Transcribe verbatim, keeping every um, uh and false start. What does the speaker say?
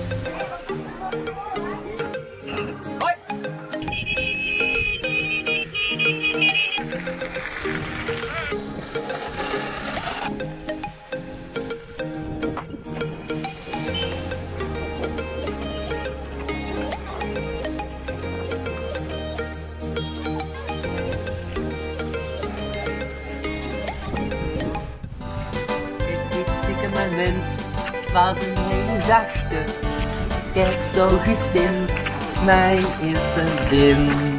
Hoi! Moment was een hele zachte. Ik heb zo gestemd, mijn eerste wind.